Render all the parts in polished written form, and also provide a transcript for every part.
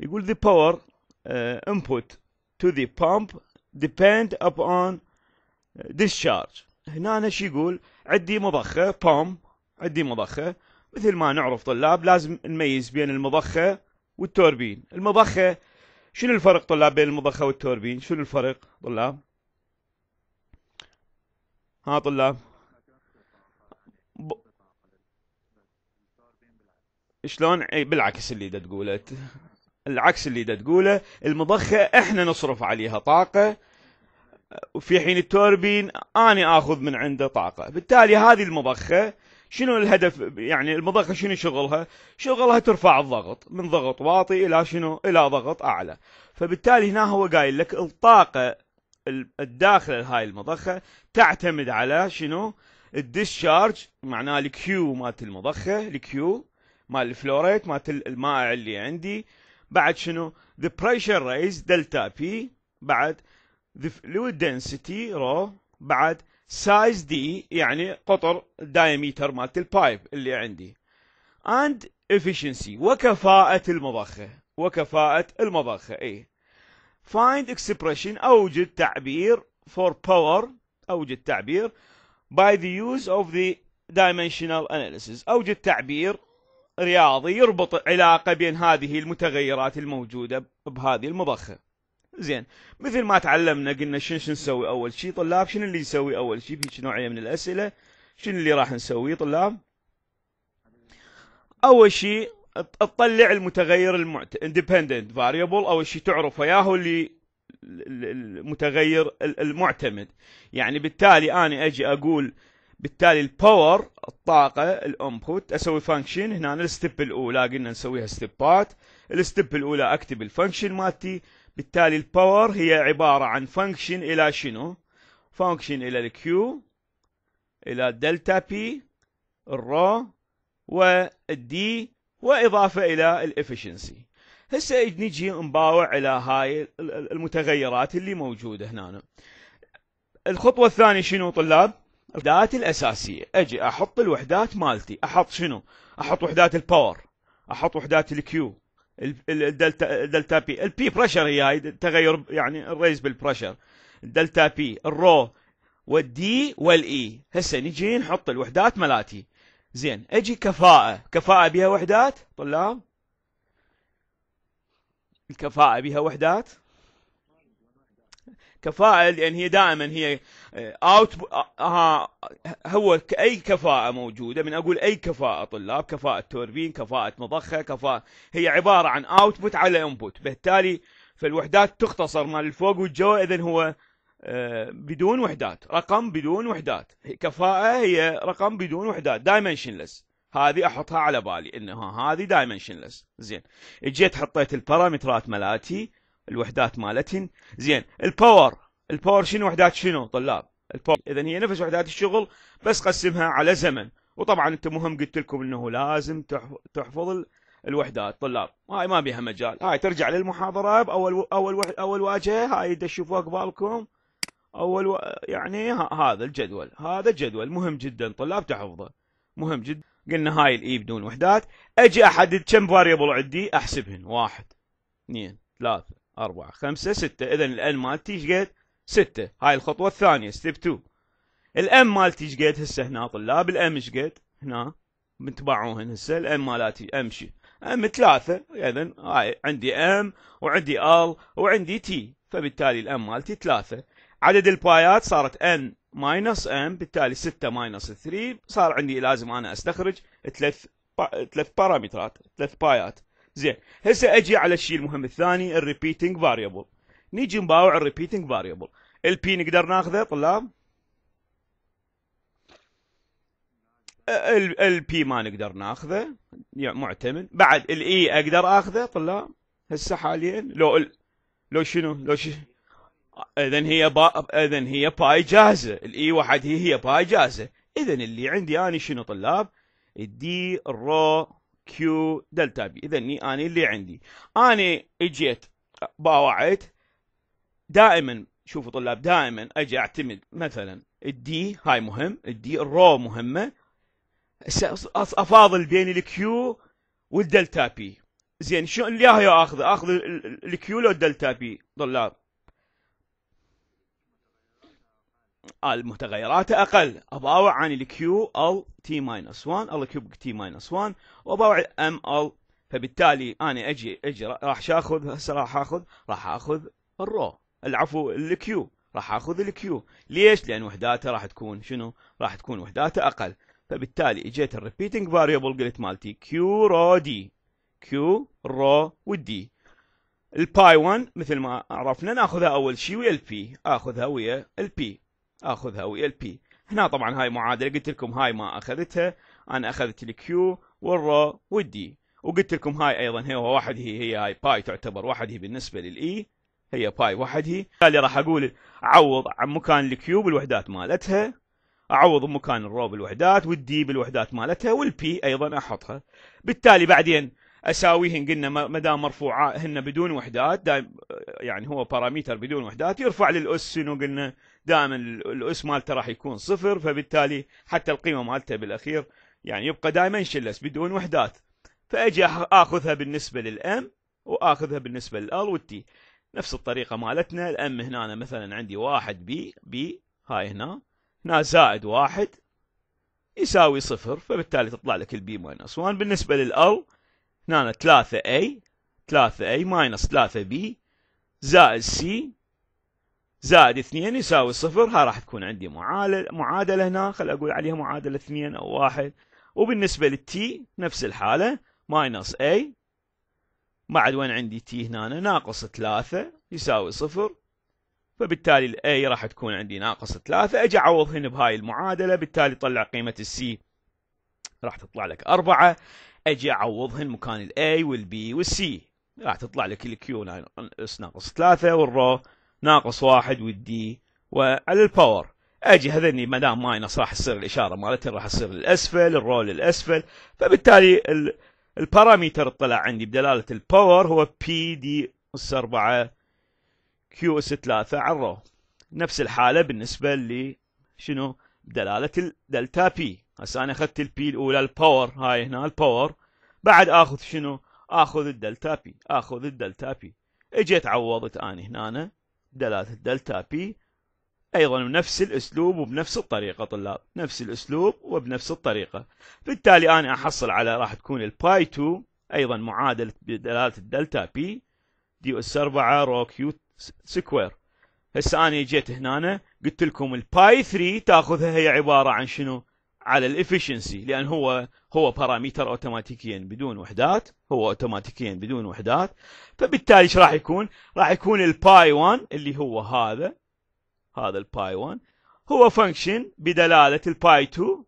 يقول the power input to the pump depend upon discharge. هنا أنا شو يقول؟ عندي مضخة pump، عندي مضخة، مثل ما نعرف طلاب لازم نميز بين المضخة والتوربين. المضخة شنو الفرق طلاب بين المضخة والتوربين؟ شنو الفرق طلاب؟ ها طلاب شلون؟ بالعكس اللي دا تقوله، العكس اللي دا تقوله. المضخة احنا نصرف عليها طاقة، وفي حين التوربين أنا آخذ من عنده طاقة. بالتالي هذه المضخة شنو الهدف؟ يعني المضخة شنو شغلها؟ شغلها ترفع الضغط من ضغط واطي إلى شنو؟ إلى ضغط أعلى. فبالتالي هنا هو قايل لك الطاقة الداخل هاي المضخة تعتمد على شنو؟ الديسشارج، معناه الكيو مالت المضخة، الكيو مال الفلوريت مالت المائع اللي عندي. بعد شنو؟ the pressure raise دلتا بي، بعد the fluid density رو، بعد size d يعني قطر diameter مالت البايب اللي عندي، and efficiency وكفاءة المضخة، وكفاءة المضخة. اي find expression أوجد تعبير for power، أوجد تعبير by the use of the dimensional analysis، أوجد تعبير رياضي يربط علاقة بين هذه المتغيرات الموجودة بهذه المضخة. زين، مثل ما تعلمنا قلنا شنو نسوي أول شيء طلاب؟ شنو اللي يسوي أول شيء في نوعية من الأسئلة؟ شنو اللي راح نسويه طلاب؟ أول شيء تطلع المتغير independent variable، أول شيء تعرف وياه اللي المتغير المعتمد. يعني بالتالي أنا أجي أقول بالتالي الباور الطاقة الانبوت اسوي فانكشن. هنا الستيب الاولى قلنا نسويها ستيبات. الستيب الاولى اكتب الفانكشن مالتي. بالتالي الباور هي عبارة عن فانكشن الى شنو؟ فانكشن الى الكيو، الى الدلتا بي، الرو، والدي، واضافة الى الافشنسي. هسه نجي نباوع الى هاي المتغيرات اللي موجودة هنا. الخطوة الثانية شنو طلاب؟ الوحدات الأساسية. أجي أحط الوحدات مالتي. أحط شنو؟ أحط وحدات الباور، أحط وحدات الكيو، الدلتا بي، البي بريشر هي هاي تغير يعني الريز بالبريشر، الدلتا بي، الرو، والدي، والإي. هسه نجي نحط الوحدات مالتي. زين، أجي كفاءة. كفاءة بها وحدات طلاب؟ الكفاءة بها وحدات؟ كفاءة لأن هي دائما هي اوت. هو اي كفاءة موجودة، من اقول اي كفاءة طلاب، كفاءة توربين، كفاءة مضخة، كفاءة، هي عبارة عن اوتبوت على انبوت. بالتالي فالوحدات تختصر مال الفوق والجو، اذا هو بدون وحدات، رقم بدون وحدات. كفاءة هي رقم بدون وحدات، دايمنشنلس. هذه احطها على بالي انها هذه دايمنشنلس. زين، اجيت حطيت البارامترات مالاتي، الوحدات مالتهن. زين، الباور شنو وحدات شنو طلاب؟ الباور اذا هي نفس وحدات الشغل بس قسمها على زمن. وطبعا انت مهم قلت لكم انه لازم تحفظ الوحدات طلاب، هاي ما بيها مجال. هاي ترجع للمحاضره باول واجهه، هاي تشوفوها قبالكم يعني هذا الجدول، هذا الجدول مهم جدا طلاب تحفظه، مهم جدا. قلنا هاي الاي بدون وحدات. اجي احدد كم فاريبل عندي، احسبهن 1 2 3 4 5 6. اذا الان مالتي ايش قد؟ 6. هاي الخطوه الثانيه ستيب 2. الام مالتي ايش قد هسه هنا طلاب؟ الام ايش قد هنا؟ بنتبعوهن هسه. الام مالتي امشي ام 3. اذا هاي عندي ام وعندي ال وعندي تي، فبالتالي الام مالتي 3. عدد البايات صارت ان ماينس ام، بالتالي 6 ماينس 3 صار عندي لازم انا استخرج 3 بارامترات، 3 بايات. زين، هسه اجي على الشيء المهم الثاني، الريبيتنج فاريبل. نيجي نباوع الريبيتنج فاريبل. البي نقدر ناخذه طلاب؟ البي ما نقدر ناخذه، معتمد. بعد الاي اقدر اخذه طلاب هسه حاليا؟ لو شنو؟ اذا هي باي جاهزه. الاي واحد هي باي جاهزه. اذا اللي عندي اني شنو طلاب؟ الدي، الرو، كيو، دلتا بي. اذا انا اللي عندي، انا اجيت باوعيت. دائما شوفوا طلاب، دائما اجي اعتمد مثلا الدي، هاي مهم، الدي، الرو مهمه. افاضل بين الكيو والدلتا بي. زين شو اللي هي اخذ الكيو لو الدلتا بي طلاب؟ المتغيرات اقل، اباوع عن الكيو ال تي ماينس 1 ال كيوب تي ماينس 1 واباوع ام ال. فبالتالي انا اجي راح اخذ هسه راح اخذ الرو، العفو الكيو، راح اخذ الكيو. ليش؟ لان وحداته راح تكون شنو؟ راح تكون وحداته اقل. فبالتالي اجيت الريبيتنج فاريبل قلت مالتي كيو رو دي، كيو رو والدي. الباي 1 مثل ما عرفنا ناخذها اول شيء ويا البي، اخذها ويا البي. هنا طبعا هاي معادله قلت لكم هاي ما اخذتها، انا اخذت الكيو والرو والدي، وقلت لكم هاي ايضا هي واحد، هي هاي باي تعتبر واحد هي بالنسبه للاي، هي باي واحد هي. بالتالي راح اقول اعوض عن مكان الكيو بالوحدات مالتها، اعوض بمكان الرو بالوحدات، والدي بالوحدات مالتها، والبي ايضا احطها. بالتالي بعدين اساويهن، قلنا ما دام مرفوعات هن بدون وحدات، دائم يعني هو باراميتر بدون وحدات يرفع للاس شنو قلنا؟ دائما الاس مالته راح يكون صفر، فبالتالي حتى القيمه مالته بالاخير يعني يبقى دائما شلس بدون وحدات. فاجي اخذها بالنسبه للام واخذها بالنسبه للال والتي. نفس الطريقه مالتنا، الام هنا مثلا عندي واحد بي هاي هنا زائد واحد يساوي صفر، فبالتالي تطلع لك البي ماينس 1. بالنسبه للال هنا 3A ماينس 3B زائد C زائد 2 يساوي صفر. ها راح تكون عندي معادلة هنا، خل أقول عليها معادلة 2 أو 1. وبالنسبة للتي نفس الحالة، ماينس A بعد وين عندي تي هنا ناقص 3 يساوي صفر، فبالتالي الA راح تكون عندي ناقص 3. أجي أعوض هنا بهاي المعادلة، بالتالي طلع قيمة الC راح تطلع لك 4. اجي اعوضهن مكان الاي والبي والسي، راح تطلع لك الكيو ناقص 3 والرو ناقص 1 والدي. وعلى الباور اجي هذني ما دام ماينس راح تصير الاشاره مالتها راح تصير للاسفل، الرو للاسفل، فبالتالي الباراميتر طلع عندي بدلاله الباور هو بي دي اس 4 كيو اس 3 على الرو. نفس الحاله بالنسبه لي شنو؟ بدلاله الدلتا بي. هسه انا اخذت البي الاولى الباور، هاي هنا الباور، بعد اخذ شنو؟ اخذ الدلتا بي. اجيت عوضت اني هنا دلاله الدلتا بي ايضا بنفس الاسلوب وبنفس الطريقه طلاب، نفس الاسلوب وبنفس الطريقه. بالتالي انا احصل على راح تكون الباي 2 ايضا معادله دلاله الدلتا بي دي اس 4 رو كيو سكوير. هسه انا جيت هنا قلت لكم الباي 3 تاخذها هي عباره عن شنو؟ على الافشنسي، لان هو باراميتر اوتوماتيكيا بدون وحدات، فبالتالي ايش راح يكون؟ راح يكون الباي 1 اللي هو هذا الباي 1 هو فانكشن بدلاله الباي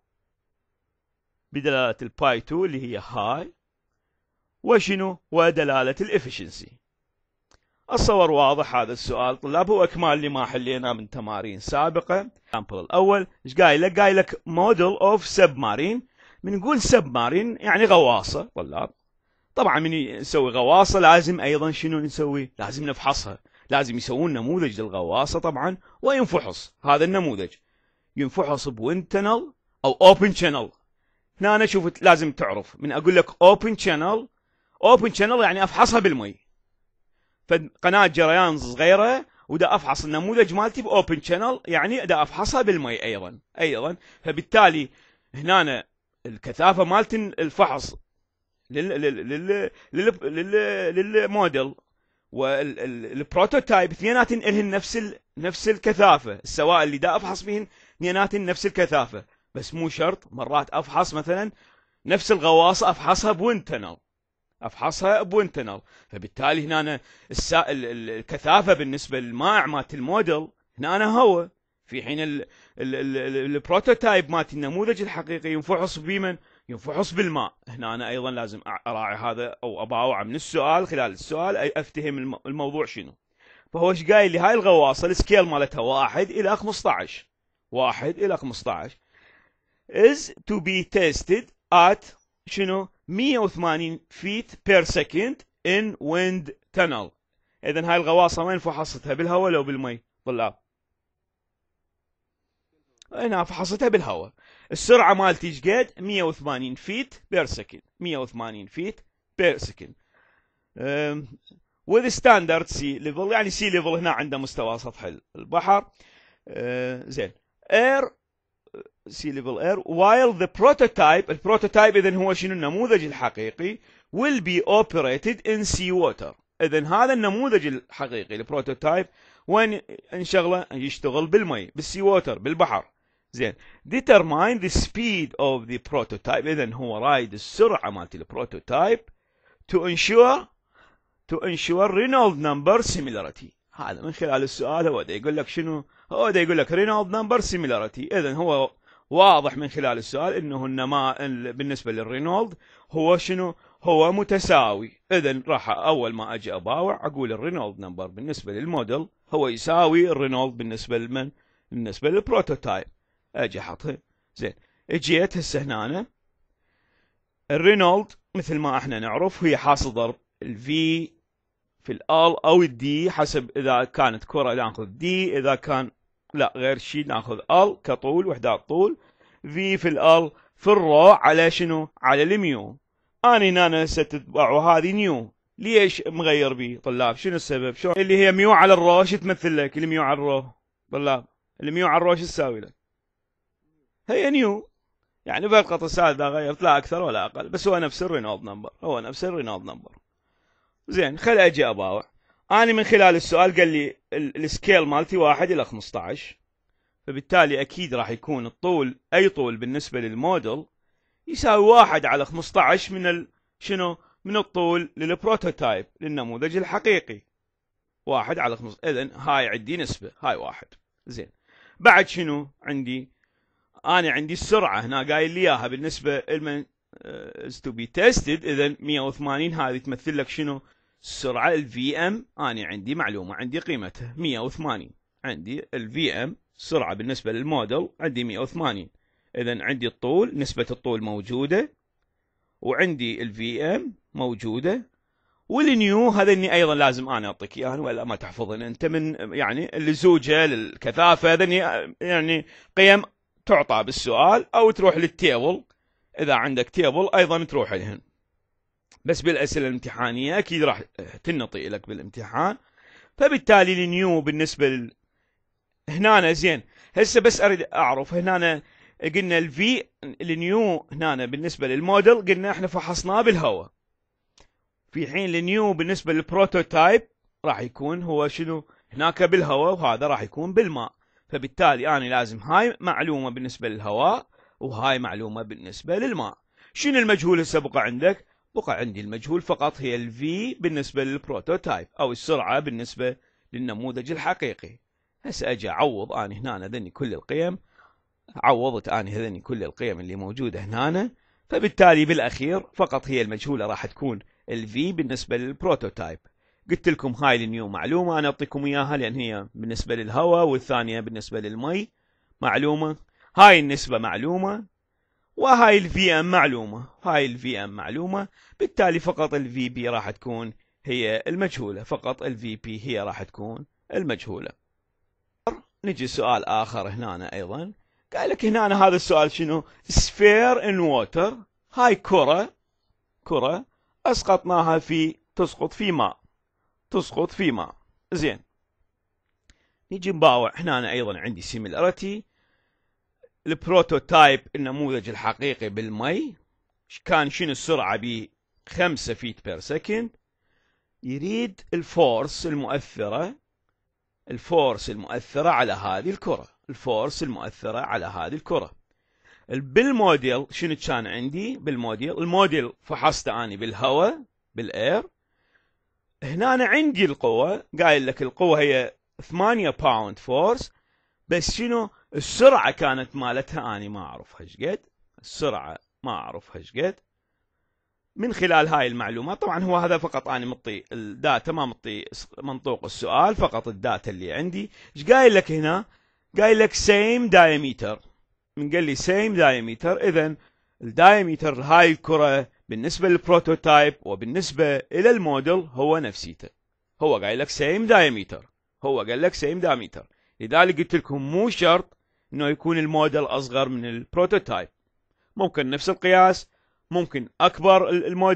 2 اللي هي هاي وشنو؟ ودلاله الافشنسي. الصور واضح هذا السؤال طلاب، هو اكمال لما حليناه من تمارين سابقه. الامبل الاول ايش قايل لك؟ قايل لك موديل اوف سبمارين. من نقول سبمارين يعني غواصه طلاب، طبعا من يسوي غواصه لازم ايضا شنو نسوي؟ لازم نفحصها، لازم يسوون نموذج للغواصه طبعا وينفحص. هذا النموذج ينفحص بويند تنل او اوبن شانل. هنا انا شوف لازم تعرف، من اقول لك اوبن شانل يعني افحصها بالمي، فقناه جريان صغيره ودا افحص النموذج مالتي باوبن شانل، يعني دا افحصها بالمي ايضا. فبالتالي هنا الكثافه مالت الفحص للموديل والبروتوتايب اثنيناتن الهن نفس الكثافه، السواء اللي دا افحص بهن اثنيناتن نفس الكثافه، بس مو شرط. مرات افحص مثلا نفس الغواصه افحصها بويند تنل، فبالتالي هنا الكثافه بالنسبه للمائع مالت الموديل هنا هو، في حين البروتوتايب مالت النموذج الحقيقي ينفحص بمن؟ ينفحص بالماء. هنا أنا ايضا لازم اراعي هذا او اباوع من السؤال، خلال السؤال افتهم الموضوع شنو. فهو ايش قايل لي؟ هاي الغواصه السكيل مالتها 1 إلى 15 is to be tested at شنو؟ 180 feet per second in wind tunnel. اذا هاي الغواصه وين فحصتها؟ بالهواء لو بالمي طلاب؟ هنا فحصتها بالهواء. السرعه مالتي ايش قد؟ 180 feet per second. with standard sea level، يعني sea level هنا عنده مستوى سطح البحر. زين air sea level air while the prototype، البروتوتايب إذن هو شنو النموذج الحقيقي will be operated in sea water. إذن هذا النموذج الحقيقي البروتوتايب وين انشغله؟ يشتغل بالمي، بالسي ووتر، بالبحر. زين determine the speed of the prototype، إذن هو رايد السرعة مالت البروتوتايب to ensure Reynolds number similarity. هذا من خلال السؤال هو دا يقول لك شنو؟ هو دا يقول لك Reynolds number similarity. إذن هو واضح من خلال السؤال انه النماء بالنسبه للرينولد هو شنو؟ هو متساوي. اذا راح اول ما اجي اباوع اقول الرينولد نمبر بالنسبه للموديل هو يساوي الرينولد بالنسبه لمن؟ بالنسبه للبروتوتايب. اجي احطها. زين اجيت هسه هنا الرينولد مثل ما احنا نعرف هي حاصل ضرب الفي في ال او الدي، حسب اذا كانت كره ناخذ دي، اذا كان لا غير شيء ناخذ ال كطول، وحدات طول، في في ال في الرو على شنو؟ على الميو. انا هنا ستتبعوا هذه نيو. ليش مغير بي طلاب؟ شنو السبب؟ شو اللي هي ميو على الرو شو تمثل لك؟ الميو على الرو طلاب، الميو على الرو شو تساوي لك؟ هي نيو. يعني فقط السؤال اذا غيرت لا اكثر ولا اقل، بس هو نفس الرينولد نمبر، هو نفس الرينولد نمبر. زين خل اجي اباوع. أنا من خلال السؤال قال لي السكيل مالتي 1 إلى 15، فبالتالي أكيد راح يكون الطول، أي طول بالنسبة للموديل يساوي 1 على 15 من شنو؟ من الطول للبروتوتايب، للنموذج الحقيقي. 1 على 15، إذن هاي عندي نسبة، هاي 1. زين بعد شنو عندي؟ أنا عندي السرعة هنا قايل لي إياها بالنسبة لمن to be tested، إذن 180 هذه تمثل لك شنو؟ السرعة الفي ام. أنا عندي معلومة، عندي قيمتها 180. عندي الفي ام السرعة بالنسبة للموديل عندي 180. إذا عندي الطول، نسبة الطول موجودة، وعندي الفي ام موجودة، والنيو هذني أيضا لازم أنا أعطيك إياها ولا ما تحفظن أنت، من يعني اللزوجة للكثافة، هذني يعني قيم تعطى بالسؤال أو تروح للتيبل. إذا عندك تيبل أيضا تروح لهن، بس بالأسئلة الامتحانية أكيد راح تنطي لك بالامتحان. فبالتالي النيو بالنسبة هنا زين. هسه بس أريد أعرف هنا قلنا الفي النيو هنا بالنسبة للموديل قلنا إحنا فحصناه بالهواء، في حين النيو بالنسبة للبروتوتايب راح يكون هو شنو؟ هناك بالهواء، وهذا راح يكون بالماء. فبالتالي أنا لازم هاي معلومة بالنسبة للهواء وهاي معلومة بالنسبة للماء. شنو المجهول هسه بقى عندك؟ بقى عندي المجهول فقط هي الفي بالنسبة للبروتوتايب أو السرعة بالنسبة للنموذج الحقيقي. هسه أجي أعوض أنا هنا ذني كل القيم، عوضت أنا هذني كل القيم اللي موجودة هنا، فبالتالي بالأخير فقط هي المجهولة راح تكون الفي بالنسبة للبروتوتايب. قلت لكم هاي النيو معلومة أنا أعطيكم إياها لأن هي بالنسبة للهواء، والثانية بالنسبة للمي معلومة. هاي النسبة معلومة، وهاي الفي ام معلومة، هاي الفي ام معلومة. بالتالي فقط الفي بي راح تكون هي المجهولة، فقط الفي بي هي راح تكون المجهولة. نجي سؤال آخر هنا أيضا، قال لك هنا هذا السؤال شنو؟ sphere in water. هاي كرة أسقطناها تسقط في ماء، تسقط في ماء. زين نيجي نباوع هنا أيضا عندي similarity. البروتوتايب النموذج الحقيقي بالمي كان شنو السرعة ب 5 فيت بير سكند. يريد الفورس المؤثرة، الفورس المؤثرة على هذه الكرة، الفورس المؤثرة على هذه الكرة. بالموديل شنو كان عندي؟ الموديل فحصته أنا بالهواء، بالإير. هنا أنا عندي القوة، قايل لك القوة هي 8 باوند فورس، بس شنو السرعة كانت مالتها أنا ما أعرفها ايش قد، السرعة ما أعرفها ايش قد. من خلال هاي المعلومات طبعا هو هذا فقط أنا مطي الداتا، ما مطي منطوق السؤال، فقط الداتا اللي عندي. ايش قايل لك هنا؟ قايل لك same diameter. من قال لي same diameter، إذن الدايمتر هاي الكرة بالنسبة للبروتوتايب وبالنسبة إلى الموديل هو نفسيته. هو قايل لك same diameter، هو قال لك same diameter. لذلك قلت لكم مو شرط انه يكون الموديل اصغر من البروتوتايب، ممكن نفس القياس، ممكن اكبر الموديل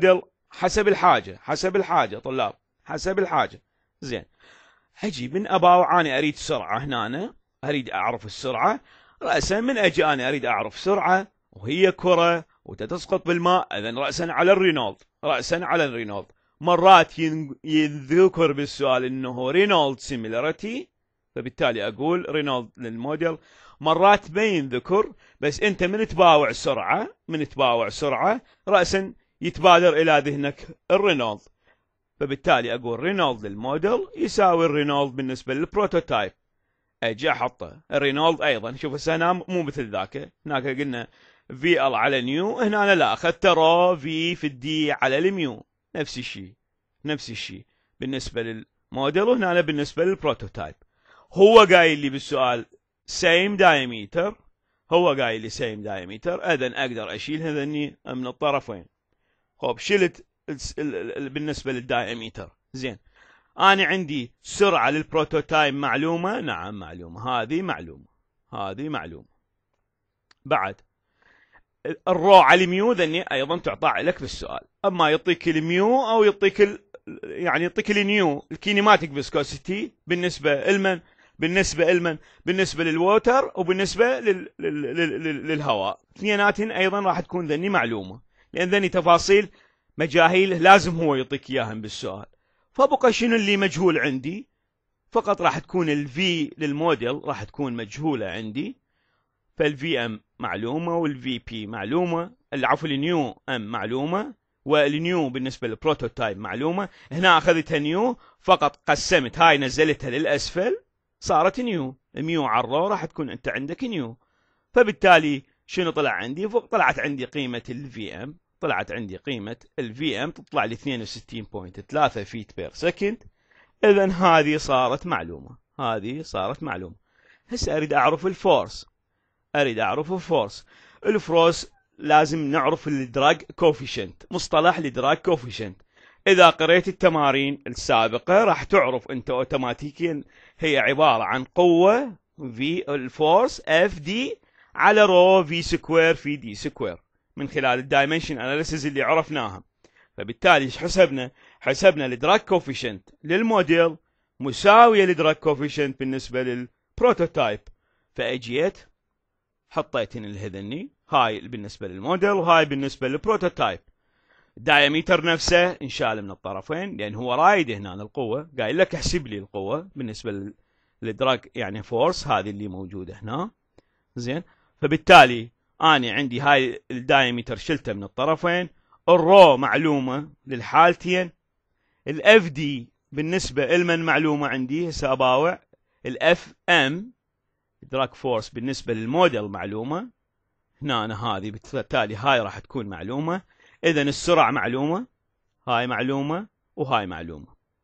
حسب الحاجة، حسب الحاجة طلاب، حسب الحاجة. زين، اجي من اباوع انا اريد سرعة هنا، أنا اريد اعرف السرعة رأسا، من اجي انا اريد اعرف سرعة وهي كرة وتسقط بالماء، اذا رأسا على الرينولد، رأسا على الرينولد. مرات يذكر بالسؤال انه رينولد سيميلاريتي، فبالتالي اقول رينولد للموديل. مرات ما ينذكر، بس انت من تباوع سرعة، من تباوع سرعة رأسا يتبادر الى ذهنك الرينولد، فبالتالي اقول رينولد للموديل يساوي الرينولد بالنسبة للبروتوتايب. اجي احطه الرينولد ايضا، شوف هسه هنا مو مثل ذاك، هناك قلنا في ال على نيو، هنا أنا لا اخذت رو في الدي على الميو، نفس الشيء، نفس الشيء بالنسبة للموديل، وهنا أنا بالنسبة للبروتوتايب. هو قايل لي بالسؤال same diameter، هو قايل لي same diameter، اذا اقدر اشيل هذني من الطرفين. خب شلت بالنسبة للدايمتر. زين، أنا عندي سرعة للبروتوتايب معلومة، نعم معلومة، هذه معلومة، هذه معلومة. بعد الرو على الميو ذني أيضا تعطى لك بالسؤال، أما يعطيك الميو أو يعطيك يعني يعطيك النيو الكينيماتيك فيسكوسيتي بالنسبة لمن، بالنسبة للووتر وبالنسبة للهواء، اثنيناتهن أيضا راح تكون ذني معلومة، لأن ذني تفاصيل مجاهيل لازم هو يعطيك إياهم بالسؤال. فبقى شنو اللي مجهول عندي؟ فقط راح تكون الفي للموديل راح تكون مجهولة عندي، فالفي ام معلومة والفي بي معلومة، العفو النيو ام معلومة، والنيو بالنسبة للبروتوتايب معلومة. هنا أخذتها نيو، فقط قسمت هاي نزلتها للأسفل صارت نيو، ميو على الرو راح تكون أنت عندك نيو. فبالتالي شنو طلع عندي؟ طلعت عندي قيمة الفي ام، طلعت عندي قيمة الفي ام تطلع لي 62.3 فيت بير سكند. إذن هذه صارت معلومة، هذه صارت معلومة. هسه أريد أعرف الفورس، أريد أعرف الفورس. الفورس لازم نعرف الدراج كوفيشنت، مصطلح الدراج كوفيشنت. إذا قريت التمارين السابقة راح تعرف أنت أوتوماتيكيا هي عبارة عن قوة في الفورس اف دي على رو في سكوير في دي سكوير، من خلال الدايمنشن اناليسيز اللي عرفناها. فبالتالي حسبنا الدراج كوفيشنت للموديل مساوية للدراج كوفيشنت بالنسبة للبروتوتايب. فأجيت حطيتن الهذني، هاي بالنسبة للموديل وهاي بالنسبة للبروتوتايب. الدايمتر نفسه انشال من الطرفين، لأن هو رايد هنا القوة، قايل لك احسب لي القوة بالنسبة للدراج يعني فورس، هذه اللي موجودة هنا. زين، فبالتالي أنا عندي هاي الدايمتر شلته من الطرفين، الرو معلومة للحالتين، الاف دي بالنسبة لمن معلومة عندي، هسه أباوع الاف ام دراج فورس بالنسبة للموديل معلومة، هنا أنا هذه بالتالي هاي راح تكون معلومة. إذن السرعة معلومة، هاي معلومة وهاي معلومة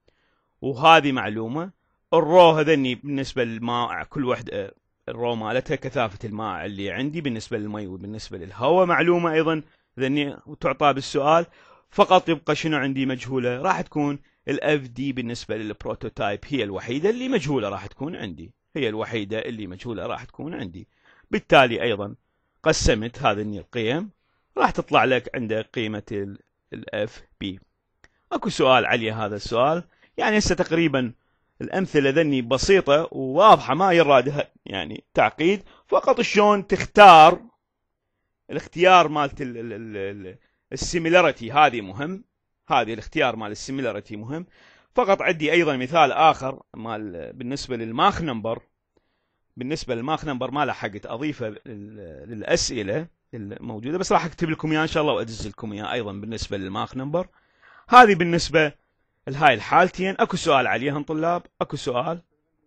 وهذه معلومة. الرو هذني بالنسبة للماء كل وحدة الرو مالتها كثافة الماء اللي عندي بالنسبة للمي وبالنسبة للهواء معلومة أيضا ذني وتعطى بالسؤال. فقط يبقى شنو عندي مجهولة، راح تكون الاف دي بالنسبة للبروتوتايب، هي الوحيدة اللي مجهولة راح تكون عندي، هي الوحيدة اللي مجهولة راح تكون عندي. بالتالي أيضا قسمت هذه القيم، راح تطلع لك عند قيمة الاف بي. اكو سؤال علي هذا السؤال، يعني هسه تقريبا الأمثلة ذني بسيطة وواضحة، ما يرادها يعني تعقيد، فقط شلون تختار الاختيار مالت السيميلاريتي، هذه مهم، هذه الاختيار مال السيميلاريتي مهم. فقط عندي أيضا مثال آخر مال بالنسبة للماخ نمبر، بالنسبة للماخ نمبر ما لحقت أضيفه للأسئلة الموجودة، بس راح أكتب لكم إياه إن شاء الله وأدز لكم إياه أيضا بالنسبة للماخ نمبر. هذه بالنسبة لهاي الحالتين. أكو سؤال عليهم طلاب، أكو سؤال.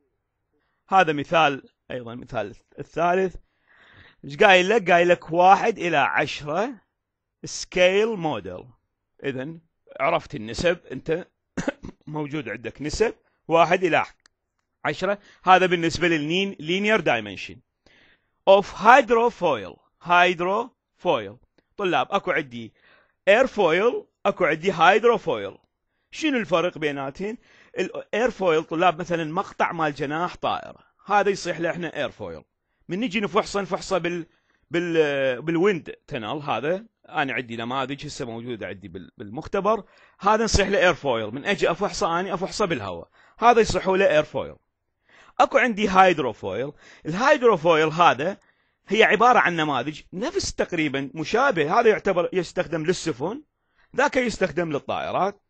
هذا مثال أيضا، مثال الثالث. إيش قايل لك؟ قايل لك 1 إلى 10 سكيل موديل. إذن عرفت النسب، أنت موجود عندك نسب 1 إلى 10. هذا بالنسبة لللينير دايمنشن اوف هيدروفويل. هيدروفويل طلاب اكو عندي ايرفويل، اكو عندي هيدروفويل. شنو الفرق بيناتهم؟ الايرفويل طلاب مثلا مقطع مال جناح طائرة، هذا يصيح له احنا ايرفويل. من نجي نفحصه بالويند تنل. هذا انا عندي نماذج هسه موجوده عندي بالمختبر. هذا نصيح له ايرفويل، من اجي افحصه اني افحصه بالهواء، هذا يصحوا له ايرفويل. اكو عندي هايدروفويل. الهايدروفويل هذا هي عباره عن نماذج نفس تقريبا مشابه، هذا يعتبر يستخدم للسفن، ذاك يستخدم للطائرات،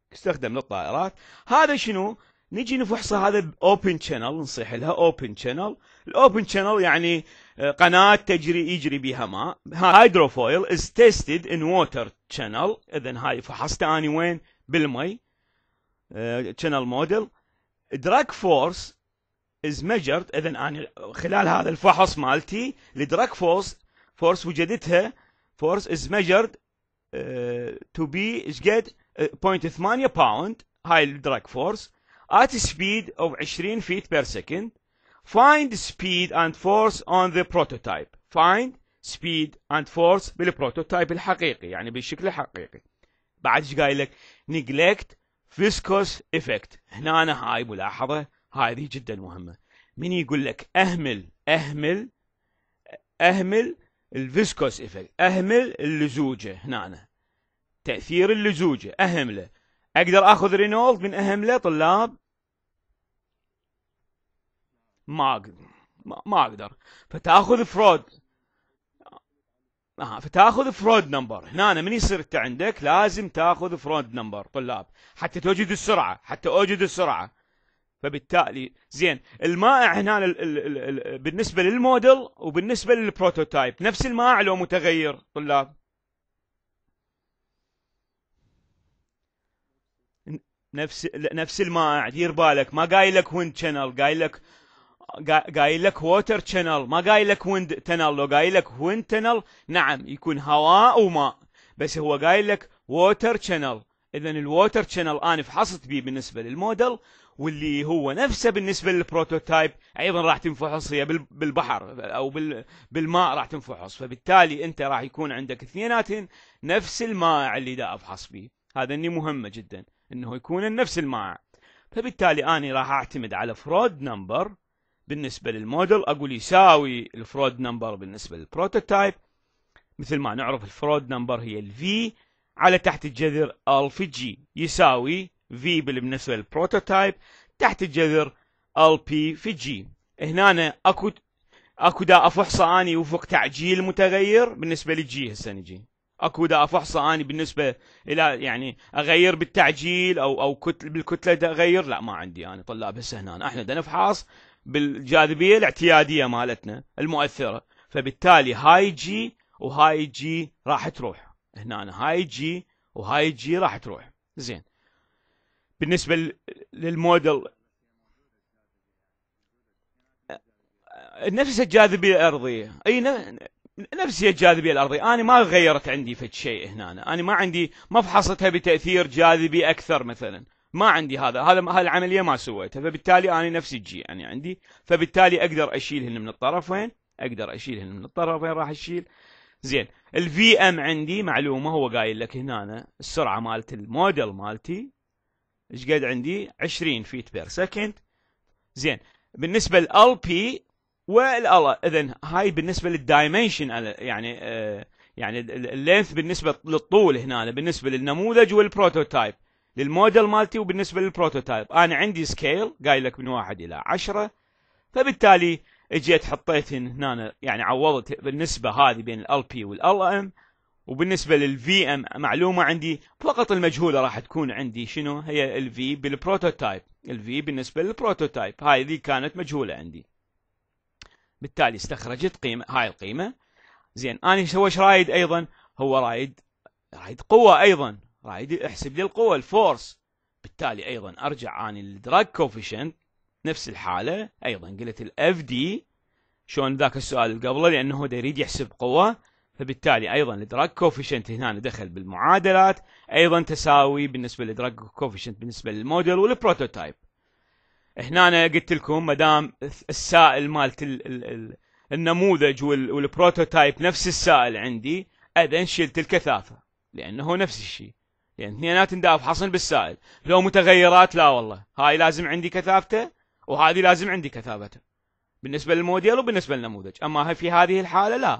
هذا شنو؟ نجي نفحصه هذا باوبن شانل، نصيح لها اوبن شانل. الاوبن شانل يعني قناه يجري بها ماء. هايدروفويل is tested in water channel. اذا هاي فحصته اني وين؟ بالمي. channel model. drag force is measured. اذا انا خلال هذا الفحص مالتي الدراج فورس وجدتها force is measured to be ايش قد؟ 0.8 باوند. هاي الدراج فورس at speed of 20 feet per second. Find speed and force on the prototype. Find speed and force بالبروتوتايب الحقيقي، يعني بالشكل الحقيقي. بعد ايش قايل لك؟ neglect viscous effect. هنا أنا هاي ملاحظة هذه جدا مهمة. من يقول لك اهمل الفيسكوس افكت، اهمل اللزوجة. هنا أنا تأثير اللزوجة اهمله. اقدر اخذ رينولد من اهمله طلاب؟ ما اقدر. فتاخذ فرود نمبر. هنا من يصير انت عندك لازم تاخذ فرود نمبر طلاب حتى توجد السرعه، فبالتالي زين المائع هنا بالنسبه للموديل وبالنسبه للبروتوتايب نفس المائع لو متغير طلاب؟ نفس المائع. دير بالك ما قايل لك ويند شانل، قايل لك ووتر شانل، ما قايل لك ويند تنل. لو قايل لك ويند تنل نعم يكون هواء وماء، بس هو قايل لك ووتر شانل. اذا الووتر شانل انا فحصت بيه بالنسبه للموديل، واللي هو نفسه بالنسبه للبروتوتايب ايضا راح تنفحص هي بالبحر او بالماء راح تنفحص. فبالتالي انت راح يكون عندك اثنيناتهم نفس المائع اللي دا افحص بيه. هذا اني مهمه جدا انه يكون نفس المائع. فبالتالي اني راح اعتمد على فرود نمبر بالنسبه للموديل، اقول يساوي الفرود نمبر بالنسبه للبروتوتايب. مثل ما نعرف الفرود نمبر هي الفي على تحت الجذر الف جي، يساوي في بالنسبه للبروتوتايب تحت الجذر ال بي في جي. هنا اكو دا افحصه اني وفق تعجيل متغير بالنسبه للجي. هسه نجي اكو دا افحصه اني بالنسبه الى يعني اغير بالتعجيل او بالكتله دا اغير، لا ما عندي انا طلاب. هسه هنا احنا دا نفحص بالجاذبيه الاعتياديه مالتنا المؤثره. فبالتالي هاي جي وهاي جي راح تروح. هنا هاي جي وهاي جي راح تروح. زين بالنسبه للموديل نفس الجاذبيه الارضيه، اي نفس الجاذبيه الارضيه. انا ما غيرت عندي فد شيء هنا. انا ما فحصتها بتاثير جاذبي اكثر مثلا، ما عندي هذا العمليه ما سويتها. فبالتالي انا نفس الجي يعني عندي، فبالتالي اقدر اشيلهن من الطرفين. راح اشيل. زين الفي ام عندي معلومه، هو قايل لك هنا السرعه مالت الموديل مالتي ايش قد عندي؟ 20 فيت بير سكند. زين بالنسبه لل بي والال، اذا هاي بالنسبه للدايمنشن يعني اللينث بالنسبه للطول. هنا بالنسبه للنموذج والبروتوتايب للموديل مالتي وبالنسبه للبروتوتايب انا عندي سكيل قايل لك من 1 الى 10. فبالتالي اجيت حطيت هنا يعني عوضت بالنسبه هذه بين ال بي والال ام. وبالنسبه للفي ام معلومه عندي فقط المجهوله راح تكون عندي شنو هي الفي بالبروتوتايب. الفي بالنسبه للبروتوتايب هاي ذي كانت مجهوله عندي، بالتالي استخرجت قيمه هاي القيمه. زين انا وش رايد ايضا؟ هو رايد قوه ايضا، رايد احسب لي القوه الفورس. بالتالي ايضا ارجع اني للدراج كوفيشنت نفس الحاله. ايضا قلت الاف دي شلون ذاك السؤال اللي قبله، لانه هو يريد يحسب قوه. فبالتالي ايضا الدراج كوفيشنت هنا دخل بالمعادلات ايضا تساوي بالنسبه للدراج كوفيشنت بالنسبه للموديل والبروتوتايب. هنا أنا قلت لكم ما دام السائل مالت النموذج والبروتوتايب نفس السائل عندي، اذا شلت الكثافه لانه نفس الشيء، يعني اثنيناتهم دا افحصن بالسائل. لو متغيرات لا والله هاي لازم عندي كثافته وهذه لازم عندي كثافته بالنسبه للموديل وبالنسبه للنموذج. اما في هذه الحاله لا،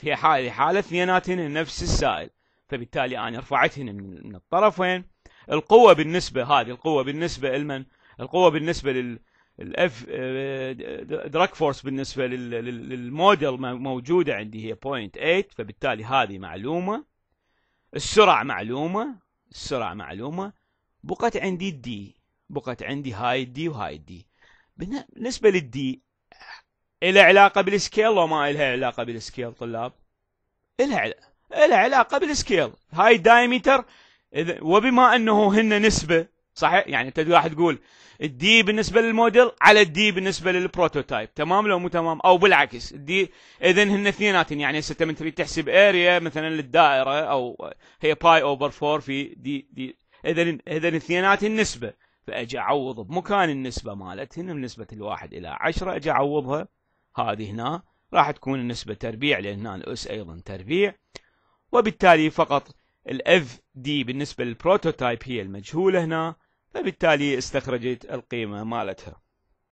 في حالة اثنيناتهن نفس السائل، فبالتالي أنا رفعتهن من الطرفين. القوة بالنسبة هذه القوة بالنسبة لمن؟ القوة بالنسبة للإف دراك فورس بالنسبة للموديل موجودة عندي هي 0.8، فبالتالي هذه معلومة. السرعة معلومة. بقت عندي الدي، بقت عندي هاي الدي وهاي الدي. بالنسبة للدي إلها علاقة بالسكيل وما إلها علاقة بالسكيل طلاب؟ إلها علاقة بالسكيل. هاي الدايمتر، وبما أنه هن نسبة صحيح، يعني أنت راح تقول الدي بالنسبة للموديل على الدي بالنسبة للبروتوتايب، تمام لو مو تمام؟ أو بالعكس الدي، إذن هن اثنيناتن، يعني ستة من تريد تحسب اريا مثلا للدائرة أو هي باي أوفر 4 في دي إذن اثنيناتن نسبة، فأجي أعوض بمكان النسبة مالتهن بنسبة 1 إلى 10، أجي أعوضها. هذه هنا راح تكون النسبة تربيع، لأن هنا الأس أيضا تربيع، وبالتالي فقط الاف دي بالنسبة للبروتوتايب هي المجهولة هنا، فبالتالي استخرجت القيمة مالتها.